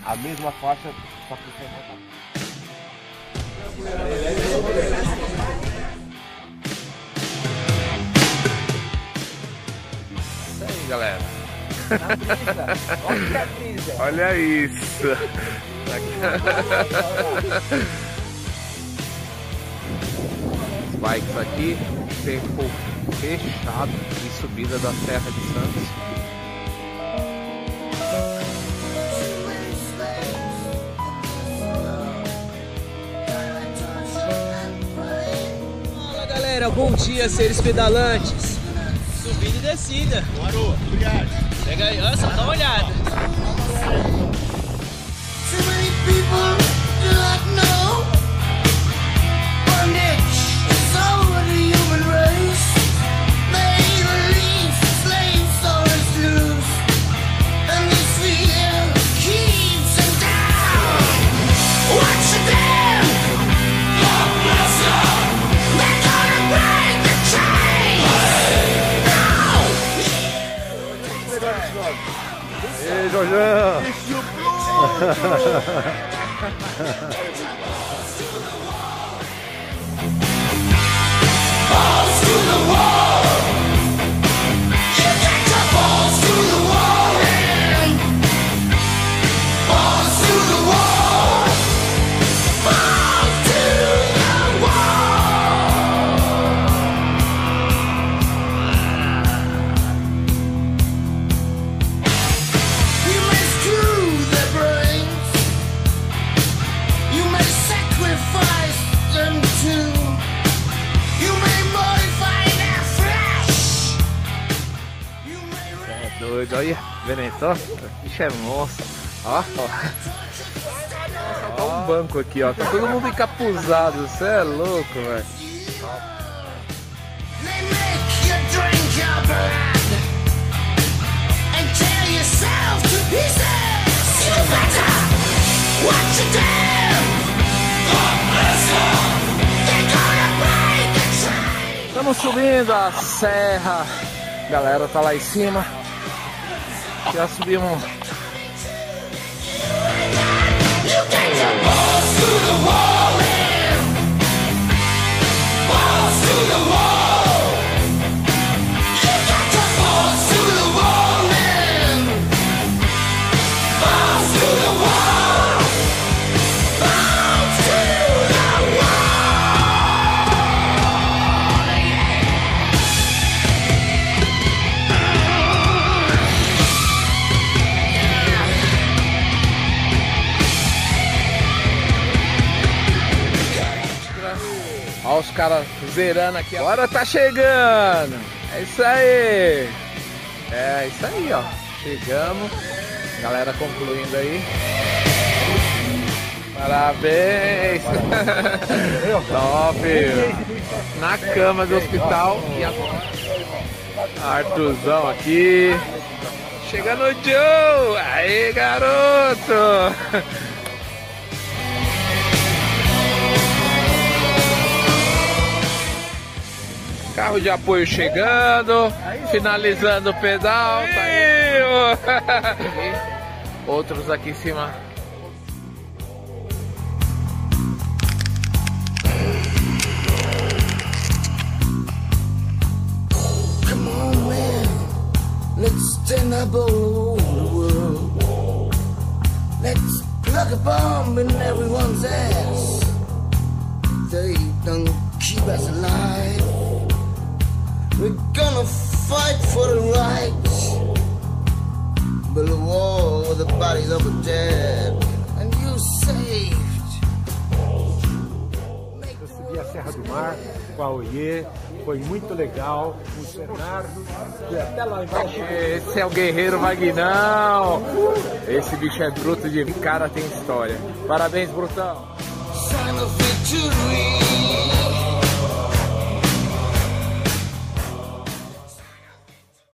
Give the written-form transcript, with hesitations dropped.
a mesma faixa, só que sem motor. Isso aí, galera. Olha a brisa. Olha isso. Os bikes aqui, tempo fechado de subida da Serra de Santos. Fala galera, bom dia, seres pedalantes. Subida e descida. Parou, viagem. Pega aí, olha só, dá uma olhada. Ei, Jorjão! Doido, olha, vendo só? Bicho é monstro. Ó, ó. Tá um banco aqui, ó. Tá todo mundo encapuzado. Você é louco, velho. Estamos subindo a serra. A galera tá lá em cima. Já subimos. Olha os caras zerando aqui. Agora tá chegando. É isso aí. É isso aí, ó. Chegamos. Galera concluindo aí. Parabéns. Top. Na cama do hospital. E a Arthurzão aqui. Chegando o Joe. Aí, garoto. Carro de apoio chegando, finalizando o pedal, tá aí. Outros aqui em cima. Come on, man, let's stand up all over the world. Let's plug a bomb in everyone's ass. They don't keep us alive. We're gonna fight for the rights, build a wall with the bodies of the dead, and you saved. Eu subi a Serra do Mar com a Oiê, foi muito legal, o Bernardo, e até lá embaixo. Esse é o guerreiro Vagnão. Esse bicho é bruto de cara, tem história. Parabéns, Brutão. Sign of victory.